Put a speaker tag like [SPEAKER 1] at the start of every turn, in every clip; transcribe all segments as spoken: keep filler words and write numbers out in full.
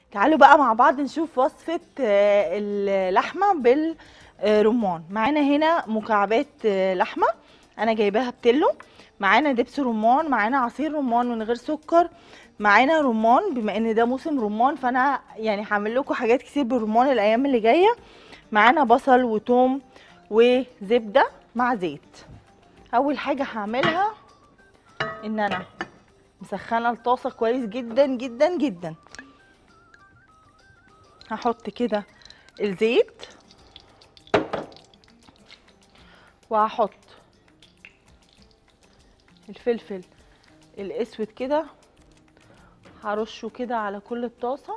[SPEAKER 1] تعالوا بقى مع بعض نشوف وصفة آه، اللحمة بالرمان. معانا هنا مكعبات آه، لحمة انا جايباها بتلو، معانا دبس رمان، معانا عصير رمان من غير سكر، معانا رمان بما ان ده موسم رمان فانا يعني هعمل لكم حاجات كتير بالرمان الايام اللي جايه. معانا بصل وتوم وزبده مع زيت. اول حاجه هعملها ان انا مسخنه الطاسه كويس جدا جدا جدا. هحط كده الزيت وهحط الفلفل الاسود كده، هرشه كده على كل الطاسه.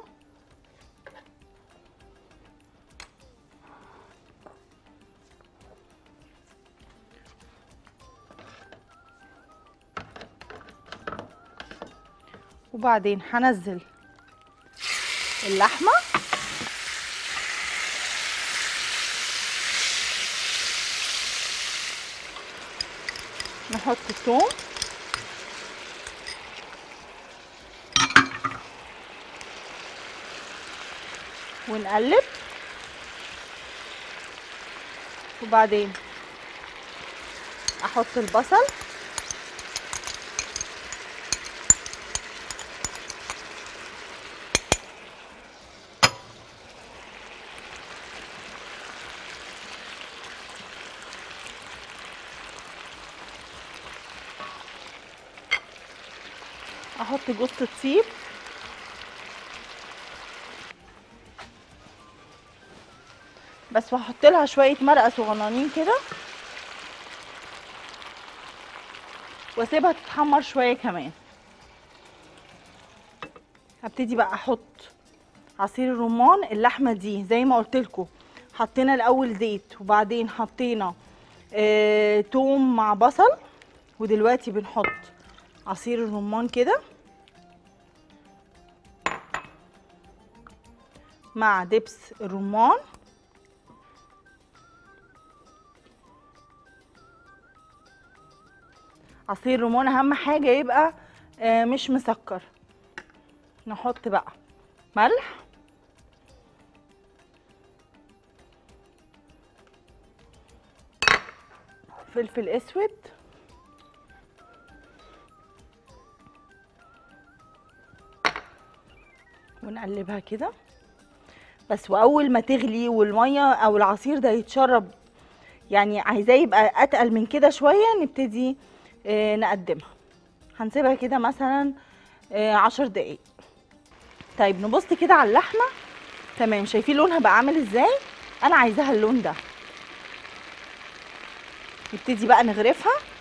[SPEAKER 1] وبعدين هنزل اللحمه نحط الثوم ونقلب، وبعدين احط البصل احط جوز الطيب بس، وهحط لها شويه مرقه صغننين كده واسيبها تتحمر شويه كمان. هبتدي بقى احط عصير الرمان. اللحمه دي زي ما قلت لكم حطينا الاول زيت وبعدين حطينا آه توم مع بصل، ودلوقتي بنحط عصير الرمان كده مع دبس الرمان. عصير الرمان اهم حاجه يبقى آه مش مسكر. نحط بقى ملح فلفل اسود ونقلبها كده بس. واول ما تغلي والميه او العصير ده يتشرب، يعني عايزاه يبقى اتقل من كده شويه، نبتدي آه نقدمها. هنسيبها كده مثلا آه عشر دقايق. طيب نبص كده على اللحمه. تمام، شايفين لونها بقى عامل ازاي؟ انا عايزاها اللون ده. نبتدي بقى نغرفها